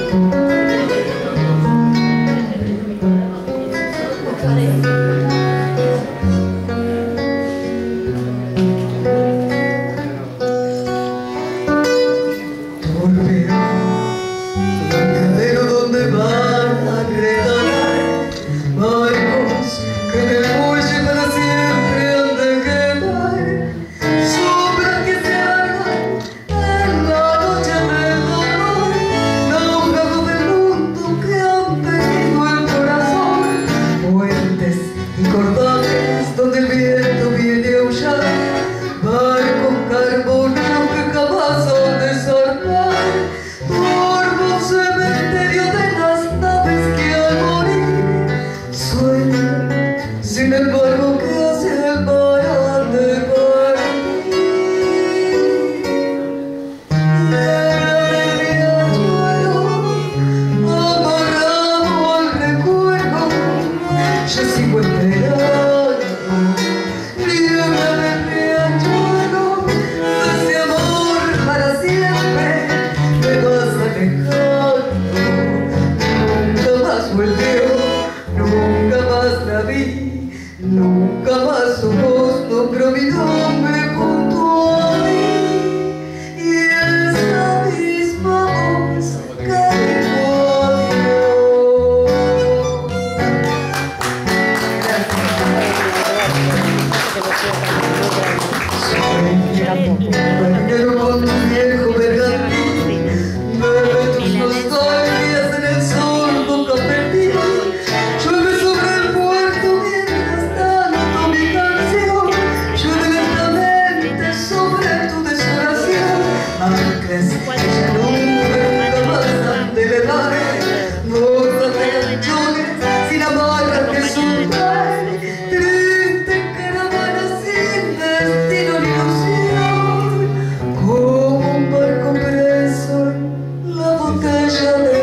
Nunca más su voz nombró mi nombre junto a mí, y esa misma voz que dijo adiós. Soy barquero con un viejo bergantín, bebe tus nostalgias en el sol boca perdida. Llueve sobre el puerto mientras tanto mi canción llueve lentamente sobre tu desolación. Anclas ella nunca más han de elevar, mordas de canchones sin amarras que soltar. Triste caravana sin destino ni ilusión, como un barco preso en la botella de